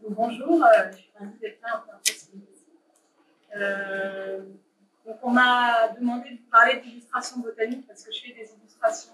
Bonjour, je suis ravie d'être là en donc on m'a demandé de parler d'illustration botanique parce que je fais des illustrations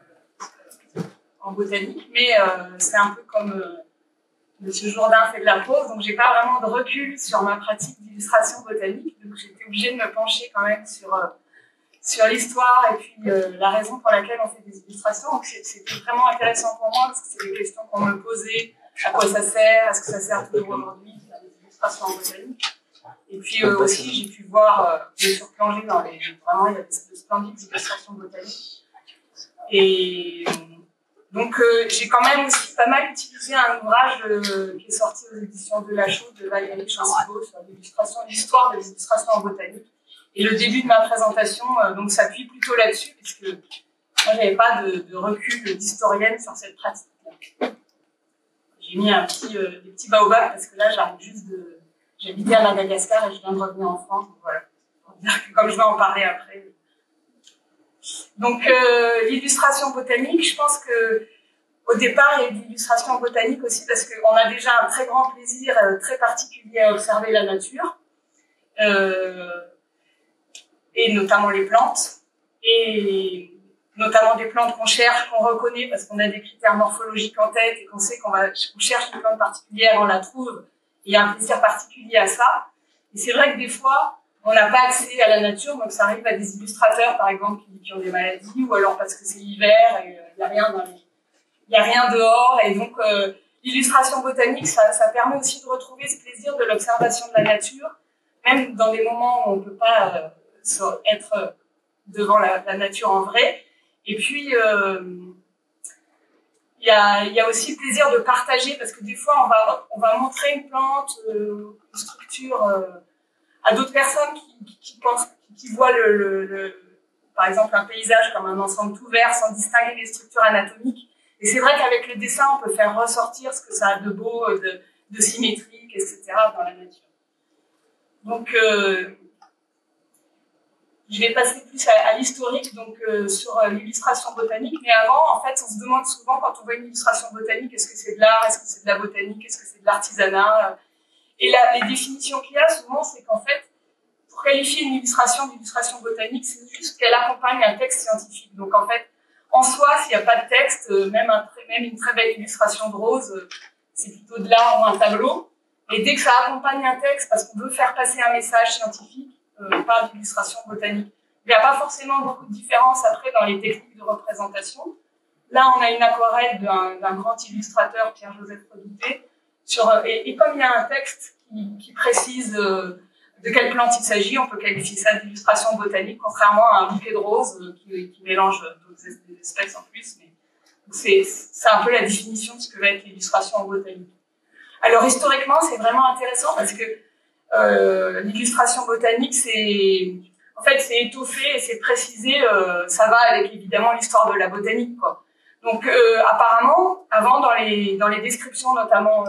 en botanique, mais c'est un peu comme M. Jourdain fait de la prose, donc j'ai pas vraiment de recul sur ma pratique d'illustration botanique, donc j'étais obligée de me pencher quand même sur l'histoire et puis la raison pour laquelle on fait des illustrations. Donc c'était vraiment intéressant pour moi parce que c'est des questions qu'on me posait. À quoi ça sert? Est-ce que ça sert toujours aujourd'hui de faire des illustrations en botanique? Et puis aussi, j'ai pu voir, bien sûr, plonger dans les... Vraiment, il y a de splendides illustrations botaniques. Et donc, j'ai quand même aussi pas mal utilisé un ouvrage qui est sorti aux éditions de La Chaux de Valérie Chansibaud sur l'illustration, l'histoire de l'illustration en botanique. Et le début de ma présentation donc s'appuie plutôt là-dessus, puisque moi, j'avais pas de recul d'historienne sur cette pratique-là. J'ai mis des petits baobabs parce que là, j'arrive juste de... J'habitais à Madagascar et je viens de revenir en France. Donc voilà, pour dire que comme je vais en parler après. Donc, l'illustration botanique, je pense que au départ, il y a eu de l'illustration botanique aussi parce qu'on a déjà un très grand plaisir très particulier à observer la nature, et notamment les plantes, et notamment des plantes qu'on cherche, qu'on reconnaît parce qu'on a des critères morphologiques en tête et qu'on sait qu'on cherche une plante particulière, on la trouve, il y a un plaisir particulier à ça. Et c'est vrai que des fois, on n'a pas accès à la nature, donc ça arrive à des illustrateurs, par exemple, qui ont des maladies, ou alors parce que c'est l'hiver et il n'y a rien dehors, et donc l'illustration botanique, ça permet aussi de retrouver ce plaisir de l'observation de la nature, même dans des moments où on ne peut pas être devant la nature en vrai. Et puis, il y a aussi le plaisir de partager, parce que des fois, on va montrer une plante, une structure à d'autres personnes qui voient par exemple, un paysage comme un ensemble tout vert, sans distinguer les structures anatomiques. Et c'est vrai qu'avec le dessin, on peut faire ressortir ce que ça a de beau, de symétrique, etc. dans la nature. Donc, je vais passer plus à l'historique, donc sur l'illustration botanique. Mais avant, en fait, on se demande souvent, quand on voit une illustration botanique, est-ce que c'est de l'art, est-ce que c'est de la botanique, est-ce que c'est de l'artisanat? Et là, les définitions qu'il y a souvent, c'est qu'en fait, pour qualifier une illustration d'illustration botanique, c'est juste qu'elle accompagne un texte scientifique. Donc en fait, en soi, s'il n'y a pas de texte, même une très belle illustration de rose, c'est plutôt de l'art ou un tableau. Et dès que ça accompagne un texte, parce qu'on veut faire passer un message scientifique, on parle d'illustration botanique. Il n'y a pas forcément beaucoup de différence après dans les techniques de représentation. Là, on a une aquarelle d'un grand illustrateur, Pierre-Joseph Redouté, et comme il y a un texte qui précise de quelle plante il s'agit, on peut qualifier ça d'illustration botanique, contrairement à un bouquet de roses qui mélange d'autres espèces en plus. Mais c'est un peu la définition de ce que va être l'illustration en botanique. Alors historiquement, c'est vraiment intéressant parce que l'illustration botanique, en fait, c'est étoffé et c'est précisé. Ça va avec évidemment l'histoire de la botanique, quoi. Donc, apparemment, avant, dans les descriptions notamment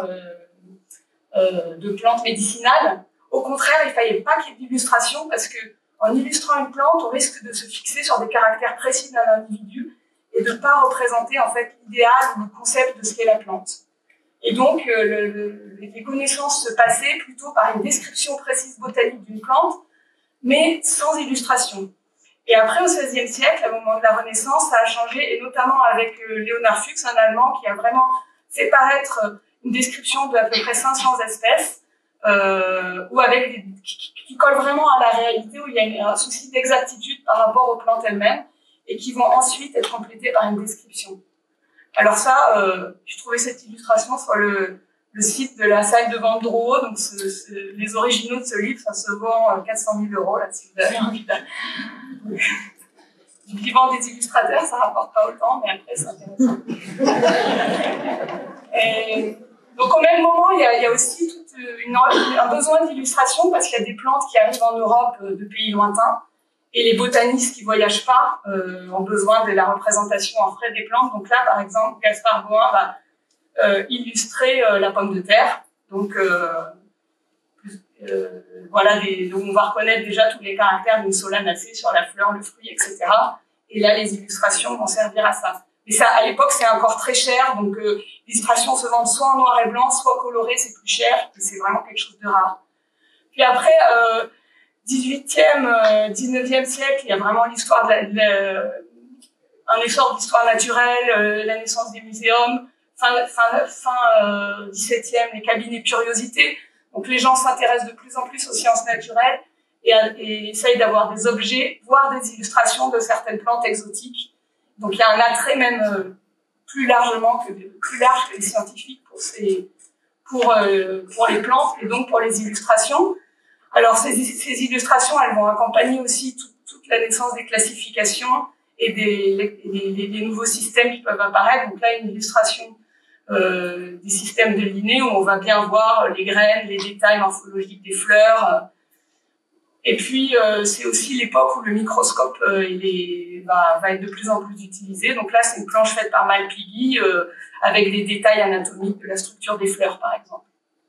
de plantes médicinales, au contraire, il fallait pas qu'il y ait d'illustration parce que en illustrant une plante, on risque de se fixer sur des caractères précis d'un individu et de ne pas représenter en fait l'idéal ou le concept de ce qu'est la plante. Et donc, les connaissances se passaient plutôt par une description précise botanique d'une plante, mais sans illustration. Et après, au XVIe siècle, au moment de la Renaissance, ça a changé, et notamment avec Léonard Fuchs, un Allemand qui a vraiment fait paraître une description de à peu près 500 espèces, ou avec qui colle vraiment à la réalité, où il y a un souci d'exactitude par rapport aux plantes elles-mêmes, et qui vont ensuite être complétées par une description. Alors ça, j'ai trouvé cette illustration sur le site de la salle de vente Drouot, donc les originaux de ce livre, ça se vend 400 000 €, là, si vous avez envie du vivant des illustrateurs, ça rapporte pas autant, mais après, c'est intéressant. Et donc, au même moment, il y a aussi un besoin d'illustration parce qu'il y a des plantes qui arrivent en Europe de pays lointains et les botanistes qui voyagent pas ont besoin de la représentation en frais des plantes. Donc là, par exemple, Gaspard Boin va illustrer la pomme de terre. Donc, voilà, donc on va reconnaître déjà tous les caractères d'une solanacée sur la fleur, le fruit, etc. Et là, les illustrations vont servir à ça. Et ça, à l'époque, c'est encore très cher. Donc, les illustrations se vendent soit en noir et blanc, soit colorées, c'est plus cher. Et c'est vraiment quelque chose de rare. Puis après, 18e, 19e siècle, il y a vraiment l'histoire un essor d'histoire naturelle, la naissance des muséums. Fin 17e, les cabinets de curiosité. Donc, les gens s'intéressent de plus en plus aux sciences naturelles et essayent d'avoir des objets, voire des illustrations de certaines plantes exotiques. Donc, il y a un attrait même plus large que les scientifiques pour les plantes et donc pour les illustrations. Alors, ces illustrations, elles vont accompagner aussi toute la naissance des classifications et des nouveaux systèmes qui peuvent apparaître. Donc là, une illustration des systèmes de Linné où on va bien voir les graines, les détails morphologiques des fleurs. Et puis, c'est aussi l'époque où le microscope va être de plus en plus utilisé. Donc là, c'est une planche faite par Malpighi avec des détails anatomiques de la structure des fleurs, par exemple.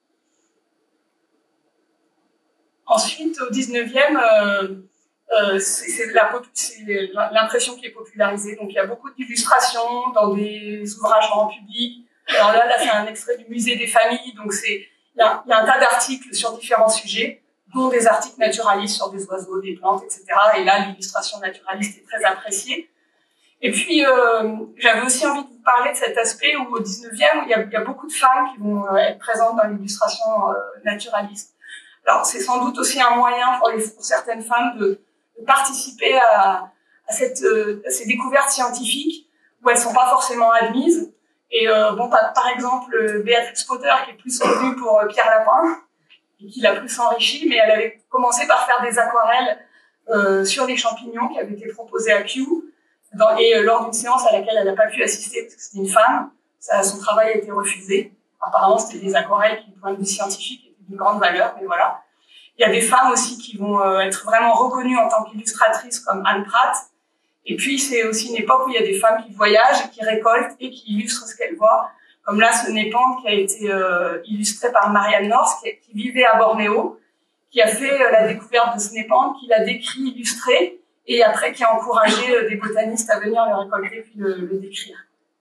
Ensuite, au 19e, c'est l'impression qui est popularisée. Donc, il y a beaucoup d'illustrations dans des ouvrages grand public. Alors là, c'est un extrait du musée des familles. Donc, il y a un tas d'articles sur différents sujets, dont des articles naturalistes sur des oiseaux, des plantes, etc. Et là, l'illustration naturaliste est très appréciée. Et puis, j'avais aussi envie de vous parler de cet aspect où, au 19e, il y a beaucoup de femmes qui vont être présentes dans l'illustration naturaliste. Alors, c'est sans doute aussi un moyen pour certaines femmes de participer à ces découvertes scientifiques où elles sont pas forcément admises. Et par exemple, Béatrix Potter, qui est plus connue pour Pierre Lapin, et qui l'a plus enrichi, mais elle avait commencé par faire des aquarelles sur les champignons qui avaient été proposés à Kew, lors d'une séance à laquelle elle n'a pas pu assister parce que c'était une femme, son travail a été refusé. Apparemment, c'était des aquarelles qui, du point de vue scientifique, étaient d'une grande valeur, mais voilà. Il y a des femmes aussi qui vont être vraiment reconnues en tant qu'illustratrices, comme Anne Pratt. Et puis, c'est aussi une époque où il y a des femmes qui voyagent, qui récoltent et qui illustrent ce qu'elles voient. Comme là, ce népenthe qui a été illustré par Marianne North, qui vivait à Bornéo, qui a fait la découverte de ce népenthe, qui l'a décrit, illustré, et après qui a encouragé des botanistes à venir le récolter puis le décrire.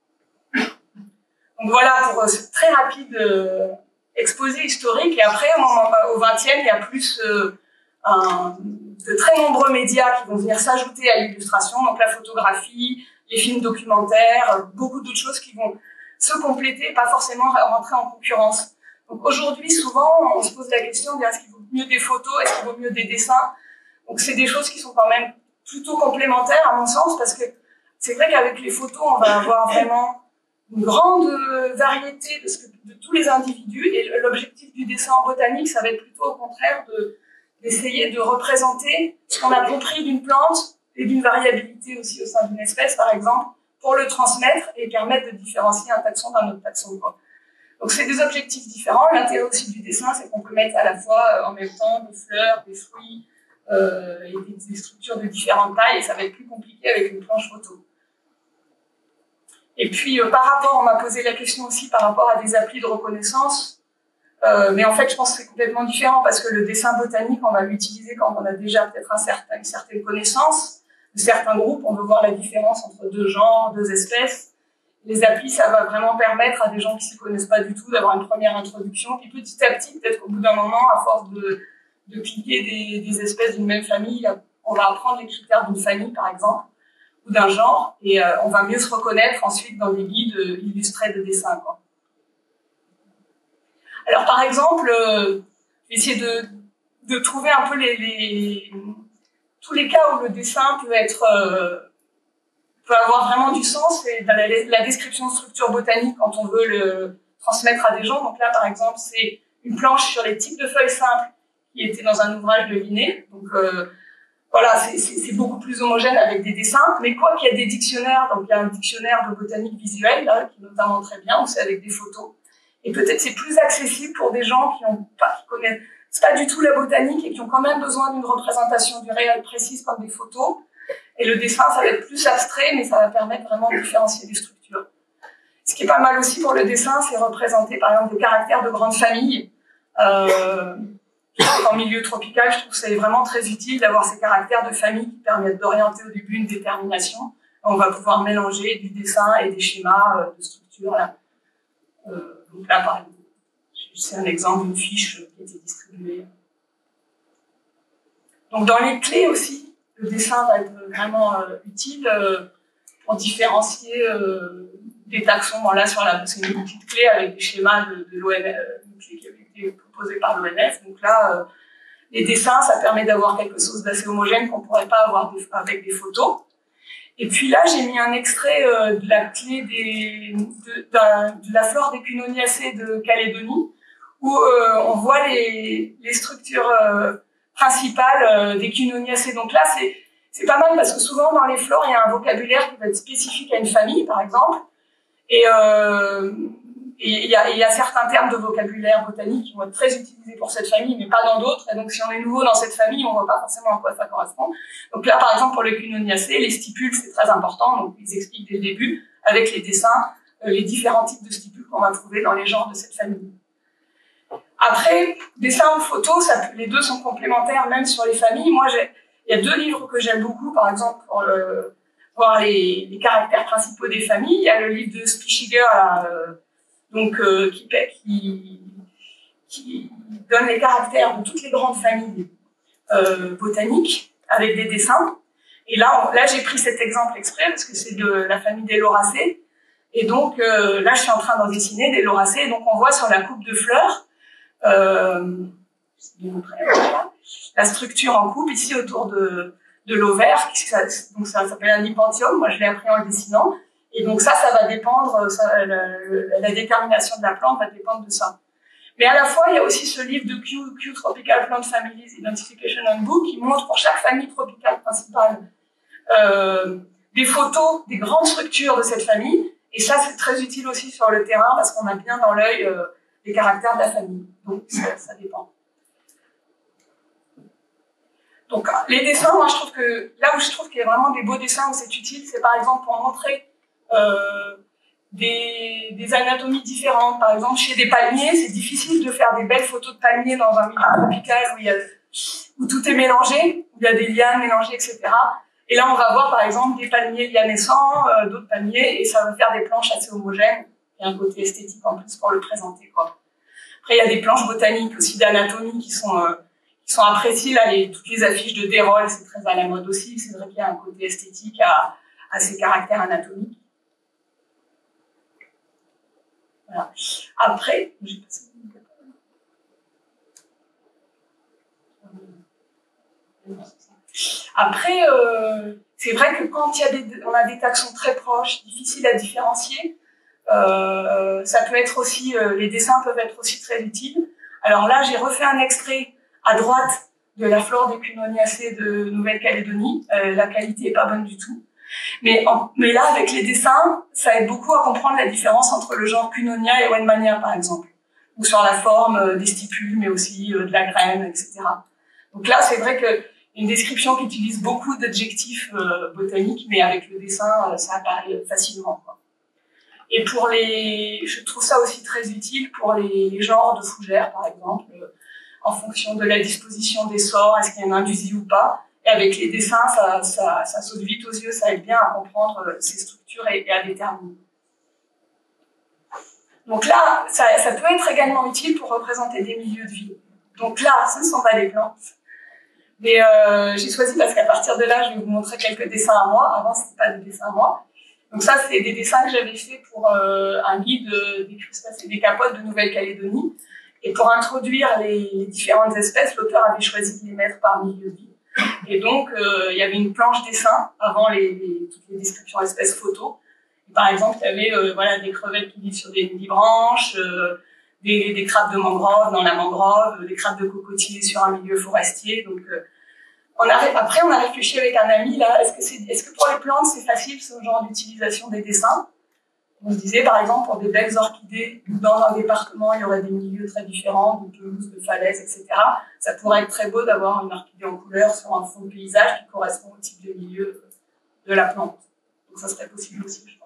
Donc voilà, pour ce très rapide exposé historique. Et après, au XXe, il y a plus de très nombreux médias qui vont venir s'ajouter à l'illustration, donc la photographie, les films documentaires, beaucoup d'autres choses qui vont se compléter, pas forcément rentrer en concurrence. Donc aujourd'hui, souvent, on se pose la question de est-ce qu'il vaut mieux des photos, est-ce qu'il vaut mieux des dessins. Donc c'est des choses qui sont quand même plutôt complémentaires à mon sens, parce que c'est vrai qu'avec les photos, on va avoir vraiment une grande variété de tous les individus, et l'objectif du dessin en botanique, ça va être plutôt au contraire d'essayer de représenter ce qu'on a compris d'une plante et d'une variabilité aussi au sein d'une espèce, par exemple, pour le transmettre et permettre de différencier un taxon d'un autre taxon, quoi. Donc c'est des objectifs différents. L'intérêt aussi du dessin, c'est qu'on peut mettre à la fois en même temps des fleurs, des fruits et des structures de différentes tailles, et ça va être plus compliqué avec une planche photo. Et puis par rapport, on m'a posé la question aussi par rapport à des applis de reconnaissance, mais en fait je pense que c'est complètement différent, parce que le dessin botanique, on va l'utiliser quand on a déjà peut-être une certaine connaissance de certains groupes. On veut voir la différence entre deux genres, deux espèces. Les applis, ça va vraiment permettre à des gens qui ne s'y connaissent pas du tout d'avoir une première introduction. Puis petit à petit, peut-être qu'au bout d'un moment, à force de cliquer des espèces d'une même famille, on va apprendre les critères d'une famille, par exemple, ou d'un genre, et on va mieux se reconnaître ensuite dans des guides illustrés de dessins, quoi. Alors, par exemple, essayer de trouver un peu tous les cas où le dessin peut avoir vraiment du sens, et dans la description de structure botanique quand on veut le transmettre à des gens. Donc là, par exemple, c'est une planche sur les types de feuilles simples qui était dans un ouvrage de Linné. Donc voilà, c'est beaucoup plus homogène avec des dessins, mais quoi qu'il y a des dictionnaires, donc il y a un dictionnaire de botanique visuelle, là, qui est notamment très bien, où c'est avec des photos. Et peut-être c'est plus accessible pour des gens qui connaissent pas du tout la botanique et qui ont quand même besoin d'une représentation du réel précise comme des photos. Et le dessin, ça va être plus abstrait, mais ça va permettre vraiment de différencier des structures. Ce qui est pas mal aussi pour le dessin, c'est représenter par exemple des caractères de grandes familles. En milieu tropical, je trouve que c'est vraiment très utile d'avoir ces caractères de famille qui permettent d'orienter au début une détermination. On va pouvoir mélanger du dessin et des schémas de structure. Là. Donc là, par exemple, c'est un exemple d'une fiche qui a été distribuée. Donc dans les clés aussi, le dessin va être vraiment utile pour différencier des taxons. Bon, là, c'est une petite clé avec des schémas de l'ONF, une clé qui avait été proposée par l'ONF. Donc là, les dessins, ça permet d'avoir quelque chose d'assez homogène qu'on ne pourrait pas avoir avec des photos. Et puis là, j'ai mis un extrait de la clé de la flore des Cunoniacées de Calédonie, où on voit les structures principales des Cunoniacées. Donc là, c'est pas mal parce que souvent dans les flores, il y a un vocabulaire qui va être spécifique à une famille, par exemple. Et il y a certains termes de vocabulaire botanique qui vont être très utilisés pour cette famille, mais pas dans d'autres. Et donc, si on est nouveau dans cette famille, on ne voit pas forcément à quoi ça correspond. Donc là, par exemple, pour les Cunoniacées, les stipules, c'est très important. Donc, ils expliquent dès le début, avec les dessins, les différents types de stipules qu'on va trouver dans les genres de cette famille. Après, dessin ou photo, les deux sont complémentaires, même sur les familles. Moi, il y a deux livres que j'aime beaucoup, par exemple, pour voir les caractères principaux des familles. Il y a le livre de Spichiger, donc qui donne les caractères de toutes les grandes familles botaniques avec des dessins. Et là j'ai pris cet exemple exprès parce que c'est de la famille des lauracées. Et donc là, je suis en train d'en dessiner des lauracées. Donc on voit sur la coupe de fleurs la structure en coupe ici autour de l'ovaire. Donc ça s'appelle un hypanthium. Moi, je l'ai appris en le dessinant. Et donc ça va dépendre, la détermination de la plante va dépendre de ça. Mais à la fois, il y a aussi ce livre de Kew Tropical Plant Families Identification Handbook qui montre pour chaque famille tropicale principale des photos des grandes structures de cette famille. Et ça, c'est très utile aussi sur le terrain parce qu'on a bien dans l'œil les caractères de la famille. Donc ça dépend. Donc les dessins, moi je trouve que là où je trouve qu'il y a vraiment des beaux dessins où c'est utile, c'est par exemple pour montrer des anatomies différentes. Par exemple, chez des palmiers, c'est difficile de faire des belles photos de palmiers dans un milieu tropical où tout est mélangé, où il y a des lianes mélangées, etc. Et là, on va voir par exemple des palmiers lianescents, d'autres palmiers, et ça va faire des planches assez homogènes. Il y a un côté esthétique en plus pour le présenter, quoi. Après, il y a des planches botaniques aussi d'anatomie qui sont appréciées. Là, toutes les affiches de Dérolle, c'est très à la mode aussi. C'est vrai qu'il y a un côté esthétique à ces caractères anatomiques. Voilà. Après, c'est vrai que quand on a des taxons très proches, difficiles à différencier, ça peut être aussi, les dessins peuvent être aussi très utiles. Alors là, j'ai refait un extrait à droite de la flore des Cunoniacées de Nouvelle-Calédonie. La qualité est pas bonne du tout. Mais là, avec les dessins, ça aide beaucoup à comprendre la différence entre le genre Cunonia et Weidmannia, par exemple. Ou sur la forme des stipules, mais aussi de la graine, etc. Donc là, c'est vrai que une description qui utilise beaucoup d'adjectifs botaniques, mais avec le dessin, ça apparaît facilement, quoi. Et je trouve ça aussi très utile pour les genres de fougères, par exemple, en fonction de la disposition des sorts, est-ce qu'il y a une indusie ou pas. Et avec les dessins, ça saute vite aux yeux, ça aide bien à comprendre ces structures et à déterminer. Donc là, ça peut être également utile pour représenter des milieux de vie. Donc là, ce ne sont pas des plantes. Mais j'ai choisi parce qu'à partir de là, je vais vous montrer quelques dessins à moi. Avant, ce n'était pas des dessins à moi. Donc ça, c'est des dessins que j'avais fait pour un guide des crustacés des capotes de Nouvelle-Calédonie. Et pour introduire les différentes espèces, l'auteur avait choisi de les mettre par milieu de vie. Et donc, il y avait une planche dessin avant toutes les descriptions espèces photos. Et par exemple, il y avait des crevettes qui vivent sur des nudibranches, des crabes de mangrove dans la mangrove, des crabes de cocotier sur un milieu forestier. Donc, après, on a réfléchi avec un ami, là, est-ce que pour les plantes, c'est facile ce genre d'utilisation des dessins? On se disait, par exemple, pour des belles orchidées, dans un département, il y aurait des milieux très différents, de pelouses, de falaises, etc. Ça pourrait être très beau d'avoir une orchidée en couleur sur un fond de paysage qui correspond au type de milieu de la plante. Donc ça serait possible aussi, je pense.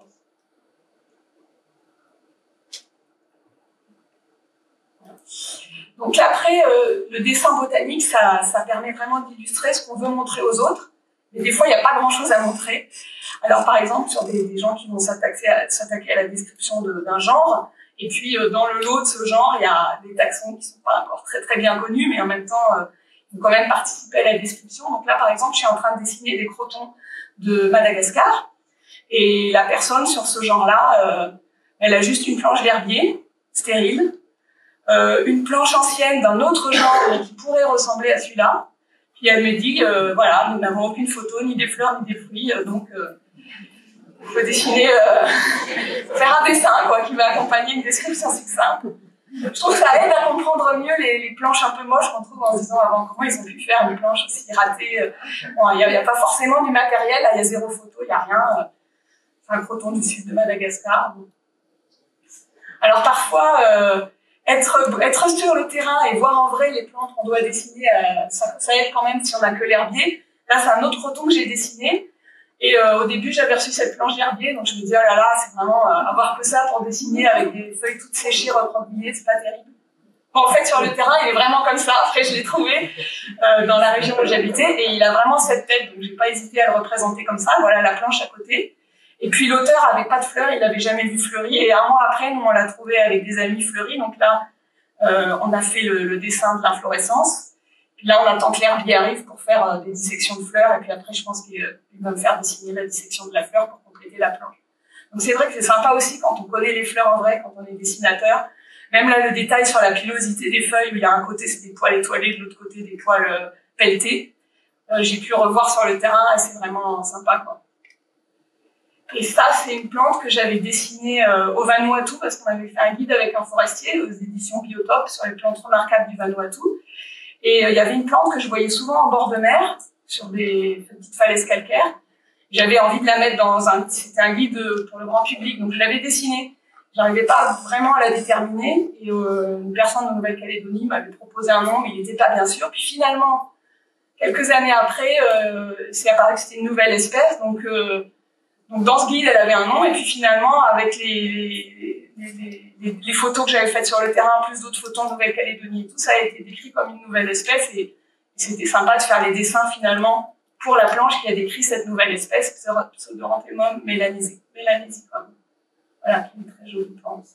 Donc après, le dessin botanique, ça permet vraiment d'illustrer ce qu'on veut montrer aux autres, Mais des fois, il n'y a pas grand-chose à montrer. Alors, par exemple, sur des gens qui vont s'attaquer à la description d'un genre, et puis dans le lot de ce genre, il y a des taxons qui sont pas encore très très bien connus, mais en même temps, ils vont quand même participer à la description. Donc là, par exemple, je suis en train de dessiner des crotons de Madagascar, et la personne sur ce genre-là, elle a juste une planche d'herbier, stérile, une planche ancienne d'un autre genre qui pourrait ressembler à celui-là. Puis elle me dit, voilà, nous n'avons aucune photo, ni des fleurs, ni des fruits, donc il faut dessiner, faire un dessin quoi, qui va accompagner une description succincte. Je trouve que ça aide à comprendre mieux les planches un peu moches qu'on trouve en se disant avant comment ils ont pu faire une planche aussi ratée. Bon, il n'y a pas forcément du matériel, là il y a zéro photo, il n'y a rien. C'est un croton du sud de Madagascar. Alors parfois, être sur le terrain et voir en vrai les plantes qu'on doit dessiner, ça aide quand même si on n'a que l'herbier. Là, c'est un autre croton que j'ai dessiné. Et au début, j'avais reçu cette planche d'herbier, donc je me disais, oh là là, c'est vraiment avoir que ça pour dessiner avec des feuilles toutes séchées, recroquevillées, c'est pas terrible. Bon, en fait, sur le terrain, il est vraiment comme ça. Après, je l'ai trouvé dans la région où j'habitais, et il a vraiment cette tête, donc j'ai pas hésité à le représenter comme ça. Voilà la planche à côté. Et puis l'auteur avait pas de fleurs, il l'avait jamais vu fleurir, et un mois après, nous on l'a trouvé avec des amis fleuris, donc là, on a fait le dessin de l'inflorescence. Puis là, on attend que l'herbier arrive pour faire des dissections de fleurs, et puis après, je pense qu'il va me faire dessiner la dissection de la fleur pour compléter la planche. Donc c'est vrai que c'est sympa aussi quand on connaît les fleurs en vrai, quand on est dessinateur. Même là, le détail sur la pilosité des feuilles, où il y a un côté, c'est des poils étoilés, de l'autre côté, des poils pelletés. J'ai pu revoir sur le terrain, et c'est vraiment sympa, quoi. Et ça, c'est une plante que j'avais dessinée au Vanuatu, parce qu'on avait fait un guide avec un forestier aux éditions Biotope sur les plantes remarquables du Vanuatu. Et il y avait une plante que je voyais souvent en bord de mer, sur des petites falaises calcaires. J'avais envie de la mettre c'était un guide pour le grand public, donc je l'avais dessinée. J'arrivais pas vraiment à la déterminer, et une personne de Nouvelle-Calédonie m'avait proposé un nom, mais il n'était pas bien sûr. Puis finalement, quelques années après, c'est apparu que c'était une nouvelle espèce, donc dans ce guide, elle avait un nom, et puis finalement, avec les photos que j'avais faites sur le terrain, plus d'autres photos en Nouvelle-Calédonie et tout, ça a été décrit comme une nouvelle espèce, et c'était sympa de faire les dessins finalement pour la planche qui a décrit cette nouvelle espèce, Pseudoranthemum melanisicum. Voilà, qui est une très jolie plante.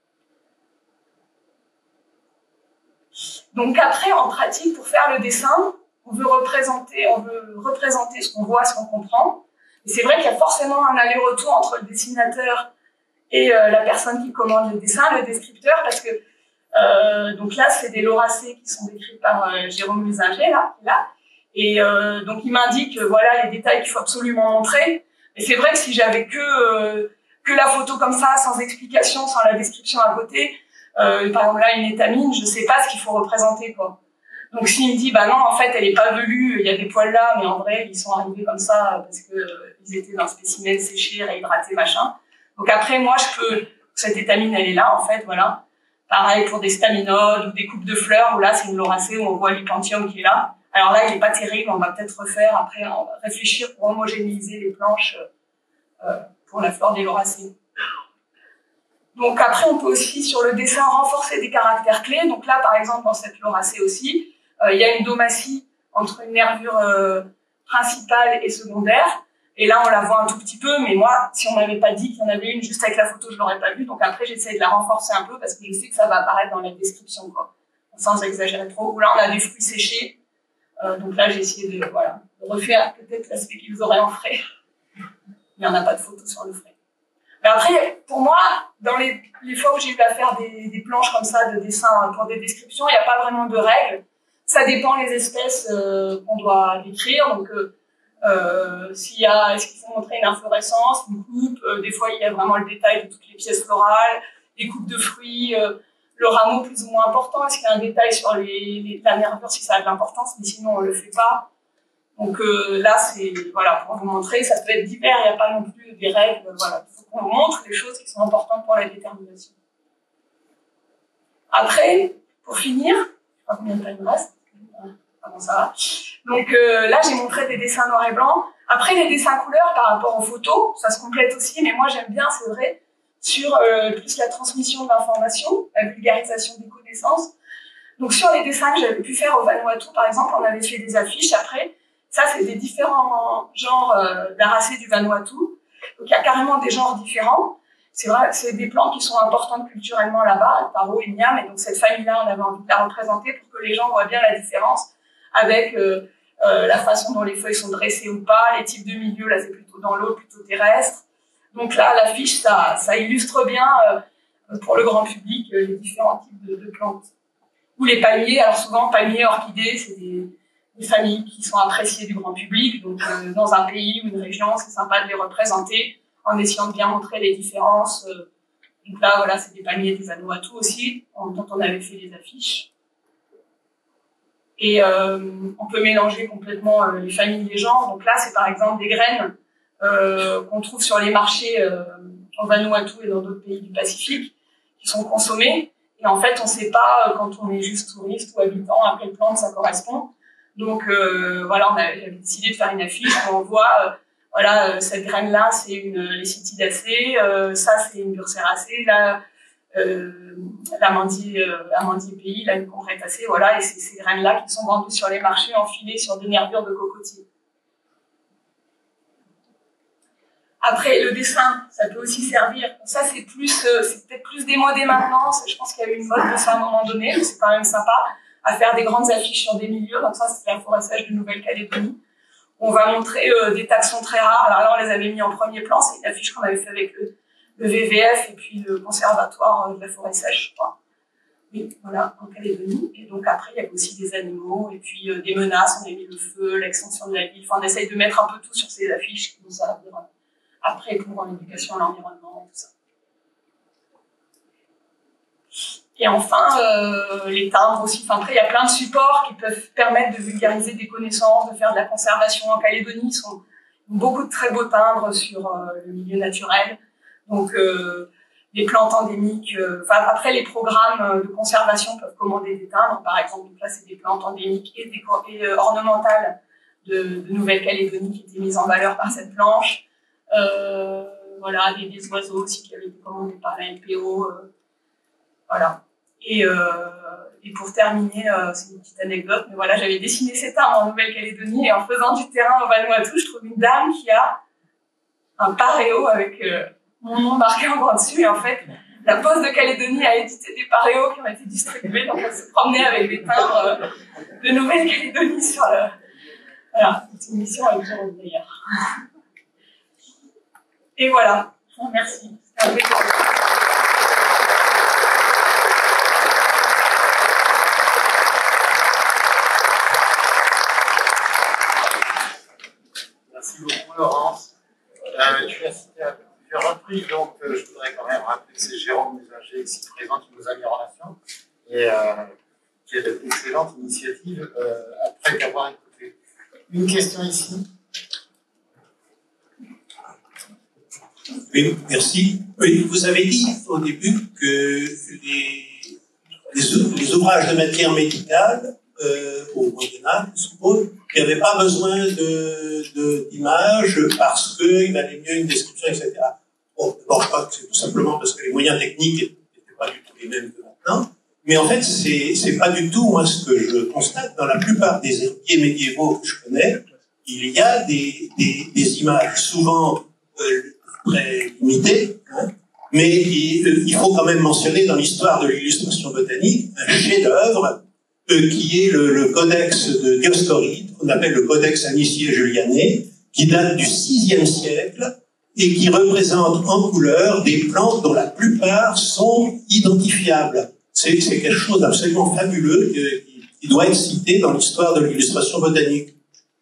Donc après, en pratique, pour faire le dessin, on veut représenter ce qu'on voit, ce qu'on comprend. Et c'est vrai qu'il y a forcément un aller-retour entre le dessinateur et la personne qui commande le dessin, le descripteur, parce que donc là, c'est des lauracées qui sont décrites par Jérôme Lusinger, là. Et donc il m'indique voilà les détails qu'il faut absolument montrer. Et c'est vrai que si j'avais que la photo comme ça, sans explication, sans la description à côté, par exemple là une étamine, je sais pas ce qu'il faut représenter, quoi. Donc s'il me dit bah non, en fait elle est pas velue, il y a des poils là, mais en vrai ils sont arrivés comme ça parce que ils étaient d'un spécimen séché, réhydraté, machin. Donc après moi cette étamine elle est là en fait, voilà. Pareil pour des staminodes ou des coupes de fleurs où là c'est une lauracée où on voit l'hypanthium qui est là. Alors là il est pas terrible, on va peut-être refaire après, on va réfléchir pour homogénéiser les planches pour la flore des lauracées. Donc après on peut aussi sur le dessin renforcer des caractères clés. Donc là par exemple dans cette lauracée aussi, il y a une domatie entre une nervure principale et secondaire. Et là, on la voit un tout petit peu, mais moi, si on m'avait pas dit qu'il y en avait une juste avec la photo, je l'aurais pas vue. Donc après, j'essaie de la renforcer un peu parce que je sais que ça va apparaître dans la description, quoi. Sans exagérer trop. Ou là, on a des fruits séchés. Donc là, j'ai essayé de refaire peut-être l'aspect qu'ils auraient en frais. Il n'y en a pas de photo sur le frais. Mais après, pour moi, dans les fois où j'ai eu à faire des planches comme ça de dessin pour des descriptions, il n'y a pas vraiment de règles. Ça dépend des espèces qu'on doit décrire. Donc, est-ce qu'il faut montrer une inflorescence, une coupe, des fois il y a vraiment le détail de toutes les pièces florales, les coupes de fruits, le rameau plus ou moins important, est-ce qu'il y a un détail sur la nervure si ça a de l'importance, mais sinon on le fait pas. Donc là c'est voilà pour vous montrer, ça peut être divers, il n'y a pas non plus des règles, voilà, il faut qu'on montre les choses qui sont importantes pour la détermination. Après, pour finir, je sais pas combien de temps il me reste. Bon, ça va. Donc là, j'ai montré des dessins noir et blanc. Après, les dessins couleurs par rapport aux photos, ça se complète aussi, mais moi j'aime bien, c'est vrai, sur plus la transmission de l'information, la vulgarisation des connaissances. Donc sur les dessins que j'avais pu faire au Vanuatu, par exemple, on avait fait des affiches. Après, Ça, c'est des différents genres d'Aracées du Vanuatu. Donc, il y a carrément des genres différents. C'est vrai, c'est des plantes qui sont importantes culturellement là-bas, le paro et le niam, et donc cette famille-là, on avait envie de la représenter pour que les gens voient bien la différence avec la façon dont les feuilles sont dressées ou pas, les types de milieux, là c'est plutôt dans l'eau, plutôt terrestre. Donc là, l'affiche, ça illustre bien pour le grand public les différents types de plantes. Ou les palmiers, alors souvent palmiers, orchidées, c'est des familles qui sont appréciées du grand public, donc dans un pays ou une région, c'est sympa de les représenter en essayant de bien montrer les différences. Donc là, voilà, c'est des palmiers du Vanuatu aussi, dont on avait fait des affiches. Et on peut mélanger complètement les familles des genres. Donc là, c'est par exemple des graines qu'on trouve sur les marchés en Vanuatu et dans d'autres pays du Pacifique, qui sont consommées. Et en fait, on ne sait pas, quand on est juste touriste ou habitant, à quelle plante ça correspond. Donc voilà, j'avais décidé de faire une affiche où on voit... voilà, cette graine-là, c'est une lécithidacée, ça, c'est une burseracée, là, l'amandier pays, là, une concrétacée, voilà, et c'est ces graines-là qui sont vendues sur les marchés, enfilées sur des nervures de cocotier. Après, le dessin, ça peut aussi servir. Ça, c'est peut-être plus démodé maintenant. Je pense qu'il y a eu une mode de ça à un moment donné, mais c'est quand même sympa à faire des grandes affiches sur des milieux. Donc ça, c'est la forêt-sèche de Nouvelle-Calédonie. On va montrer des taxons très rares. Alors là, on les avait mis en premier plan. C'est une affiche qu'on avait fait avec le VVF et puis le conservatoire de la forêt sèche, je crois. Oui, voilà, en Calédonie. Et donc après, il y avait aussi des animaux et puis des menaces. On a mis le feu, l'extension de la ville. Enfin, on essaye de mettre un peu tout sur ces affiches qui nous servent après pour l'éducation à l'environnement et tout ça. Et enfin, les timbres aussi. Enfin, après, il y a plein de supports qui peuvent permettre de vulgariser des connaissances, de faire de la conservation. En Calédonie, ils ont beaucoup de très beaux timbres sur le milieu naturel. Donc, les plantes endémiques. Après, les programmes de conservation peuvent commander des timbres. Par exemple, donc là, c'est des plantes endémiques et ornementales de Nouvelle-Calédonie qui étaient mises en valeur par cette planche. Voilà, des oiseaux aussi qui avaient été commandés par la LPO. Voilà. Et pour terminer, c'est une petite anecdote, mais voilà, j'avais dessiné cet arbre en Nouvelle-Calédonie et en faisant du terrain au Vanuatu, je trouve une dame qui a un paréo avec mon nom marqué en grand dessus. Et en fait, la Poste de Calédonie a édité des paréos qui ont été distribués, donc on s'est promené avec des timbres de Nouvelle-Calédonie sur le... Voilà, c'est une mission avec Jérôme d'ailleurs. Et voilà, je vous remercie. Merci beaucoup, Laurence. Tu as cité à plusieurs reprises, donc je voudrais quand même rappeler que c'est Jérôme Musager, ici présent, qui nous a mis en relation et qui a une excellente initiative après t'avoir écouté. Une question ici. Oui, merci. Oui, vous avez dit au début que les ouvrages de matière médicale au Moyen-Âge, je suppose, il n'y avait pas besoin d'images parce qu'il valait mieux une description, etc. Bon, d'abord, je crois que c'est tout simplement parce que les moyens techniques n'étaient pas du tout les mêmes que maintenant. Mais en fait, c'est pas du tout, moi, ce que je constate. Dans la plupart des herbiers médiévaux que je connais, il y a des images, souvent très limitées, hein, mais il faut quand même mentionner dans l'histoire de l'illustration botanique un chef-d'œuvre qui est le codex de Dioscoride, qu'on appelle le codex Anissier-Julianais, qui date du VIe siècle et qui représente en couleur des plantes dont la plupart sont identifiables. C'est quelque chose d'absolument fabuleux qui doit être cité dans l'histoire de l'illustration botanique.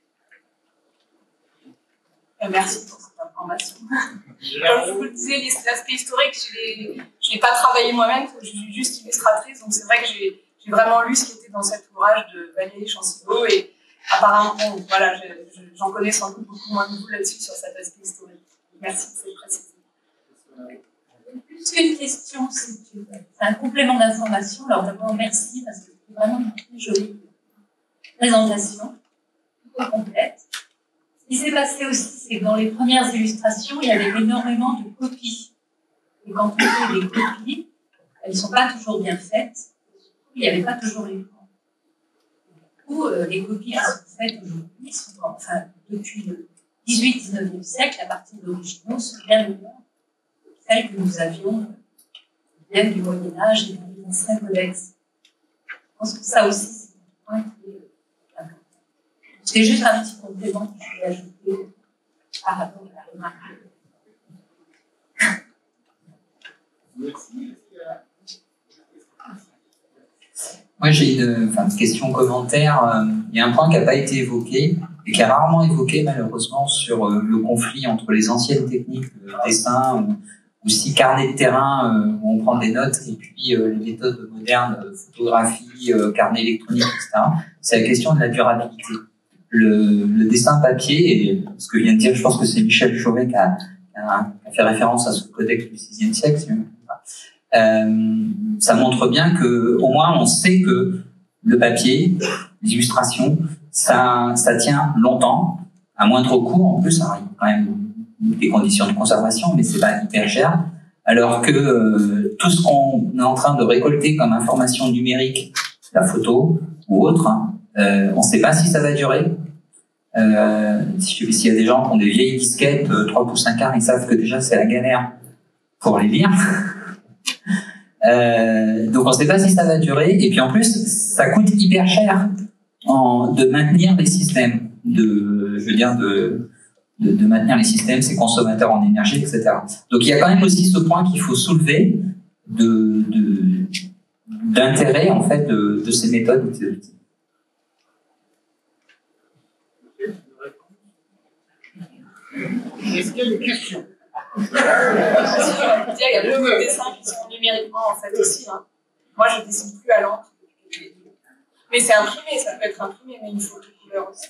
Merci pour cette information. Comme je vous le disais, l'aspect historique, je l'ai pas travaillé moi-même, je suis juste illustratrice, donc c'est vrai que j'ai vraiment lu ce qui était dans cet ouvrage de Valérie Chancillot et apparemment, bon, voilà, j'en connais sans doute beaucoup moins que vous là-dessus sur cet aspect historique. Merci de cette précision. Plus qu'une question, c'est un complément d'information. Alors d'abord, merci parce que c'est vraiment une très jolie présentation, très complète. Ce qui s'est passé aussi, c'est que dans les premières illustrations, il y avait énormément de copies. Et quand on fait des copies, elles ne sont pas toujours bien faites. Il n'y avait pas toujours les plans. coup, les copies qui sont faites aujourd'hui sont, enfin, depuis le 18-19e siècle, à partir d'originaux, sont bien meilleures que celles que nous avions viennent du Moyen-Âge et des anciens codex. Je pense que ça aussi, c'est un point qui est important. C'est juste un petit complément que je vais ajouter par rapport à la remarque. Merci. Moi, j'ai une question-commentaire. Il y a un point qui n'a pas été évoqué et qui est rarement évoqué, malheureusement, sur le conflit entre les anciennes techniques de dessin ou aussi carnet de terrain où on prend des notes et puis les méthodes modernes, photographie, carnet électronique, etc. C'est la question de la durabilité. Le dessin papier, et ce que vient de dire, je pense que c'est Michel Chauvet qui a fait référence à ce codex du VIe siècle, si ça montre bien que, au moins, on sait que le papier, l'illustration, ça tient longtemps, à moindre coût. En plus, ça arrive quand même des conditions de conservation, mais c'est pas hyper cher. Alors que tout ce qu'on est en train de récolter comme information numérique, la photo ou autre, on sait pas si ça va durer. S'il y a des gens qui ont des vieilles disquettes, 3 pouces 1/4, ils savent que déjà c'est la galère pour les lire. Donc on ne sait pas si ça va durer, et puis en plus ça coûte hyper cher de maintenir les systèmes, de maintenir les systèmes, ces consommateurs en énergie, etc. Donc il y a quand même aussi ce point qu'il faut soulever d'intérêt en fait de ces méthodes. Est-ce qu'il y a des questions? Il y a beaucoup de dessins qui sont numériquement en fait aussi. Hein. Moi, je dessine plus à l'encre. Mais c'est imprimé, ça peut être imprimé, mais il faut de couleur aussi.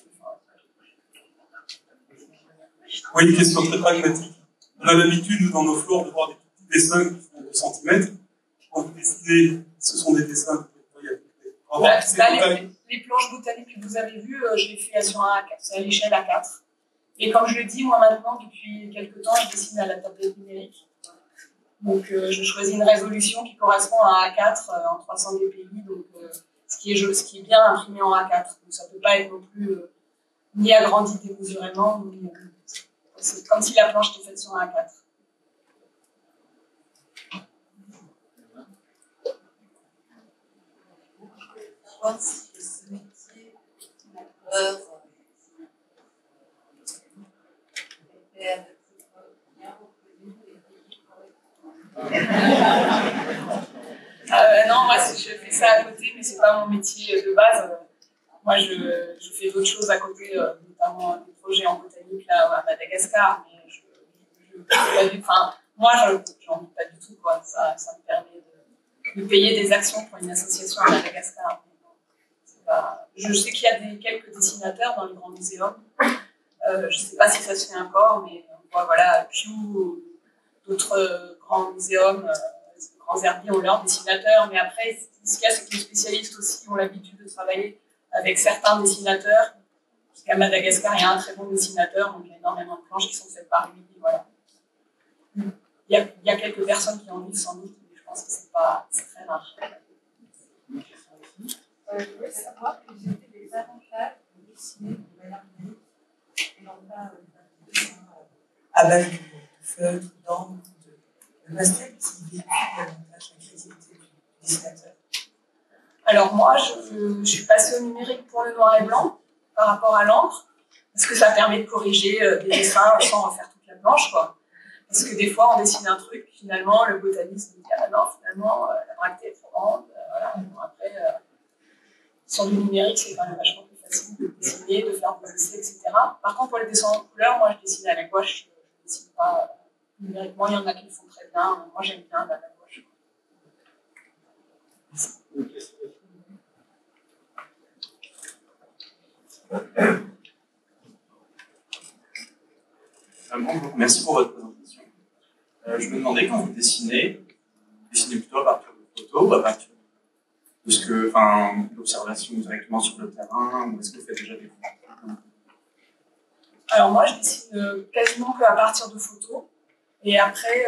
Oui, une question très pragmatique. On a l'habitude, nous, dans nos floors, de voir des petits dessins qui font 2 cm. Quand vous dessinez, ce sont des dessins que vous voyez à côté. Les planches botaniques que vous avez vues, je les fais sur un A4, c'est à l'échelle A4. Et comme je le dis, moi maintenant, depuis quelques temps, je dessine à la tablette numérique. Donc je choisis une résolution qui correspond à A4 en 300 dpi, donc ce qui est bien imprimé en A4. Donc ça ne peut pas être non plus ni agrandi démesurément, c'est comme si la planche était faite sur un A4. Si ce métier, l'œuvre, non, moi je fais ça à côté, mais c'est pas mon métier de base. Moi je fais d'autres choses à côté, notamment des projets en botanique là, à Madagascar, mais moi j'en vis pas du tout, quoi. Ça me permet de payer des actions pour une association à Madagascar. Je sais qu'il y a quelques dessinateurs dans les grands muséums. Je ne sais pas si ça se fait encore, mais on voit, voilà, Kew ou d'autres grands muséums, grands herbiers ont leurs dessinateurs, mais après, ce qu'il y a, c'est que les spécialistes aussi ont l'habitude de travailler avec certains dessinateurs. Jusqu'à Madagascar, il y a un très bon dessinateur, donc il y a énormément de planches qui sont faites par lui. Voilà. Il y a quelques personnes qui en vivent sans doute, mais je pense que c'est très rare. Je voulais savoir quels étaient les avantages de dessiner de manière numérique et non pas de dessin à base de feutres, d'encre, de pastel qui véhicule davantage la créativité du dessinateur. Alors moi, je suis passée au numérique pour le noir et blanc par rapport à l'encre, parce que ça permet de corriger des dessins sans refaire toute la planche, quoi. Parce que des fois, on dessine un truc, finalement, le botaniste nous dit « Ah non, finalement, la bractée est trop grande. » Voilà. Bon, après, sur du numérique, c'est quand même vachement plus facile de dessiner, de faire des essais, etc. Par contre, pour les dessins en couleur, moi, je dessine à la gouache. Je ne dessine pas numériquement. Il y en a qui le font très bien. Moi, j'aime bien la gouache. Bonjour, merci pour votre présentation. Je me demandais, quand vous dessinez plutôt à partir de photos ou à partir d'observation directement sur le terrain, ou est-ce que vous faites déjà des photos? Alors moi, je dessine quasiment qu'à partir de photos. Et après,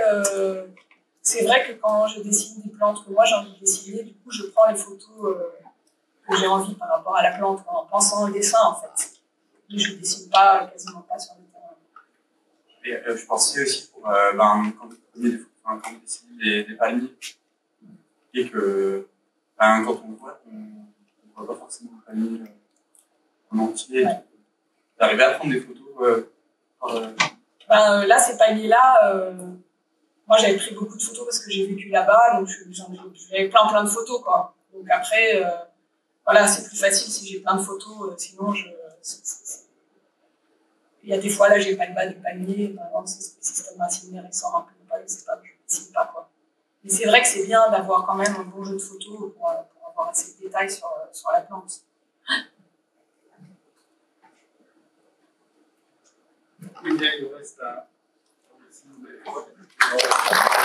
c'est vrai que quand je dessine des plantes que moi j'ai envie de dessiner, du coup, je prends les photos j'ai envie par rapport à la plante, en pensant au dessin en fait. Et je dessine pas, quasiment pas sur le terrain. Et je pensais aussi pour quand vous dessinez des palmiers, et que quand on voit, on voit pas forcément le palmier en entier. Ouais. D'arriver à prendre des photos. Là, ces palmiers-là, moi j'avais pris beaucoup de photos parce que j'ai vécu là-bas, donc j'avais plein de photos, quoi. Donc après, voilà, c'est plus facile si j'ai plein de photos, sinon il y a des fois, là, j'ai pas le bas du palmier, par exemple, c'est le système racinaire, il sort un peu de pas, je sais pas, je ne dessine pas, quoi. Mais c'est vrai que c'est bien d'avoir quand même un bon jeu de photos pour avoir assez de détails sur la plante. Il reste à...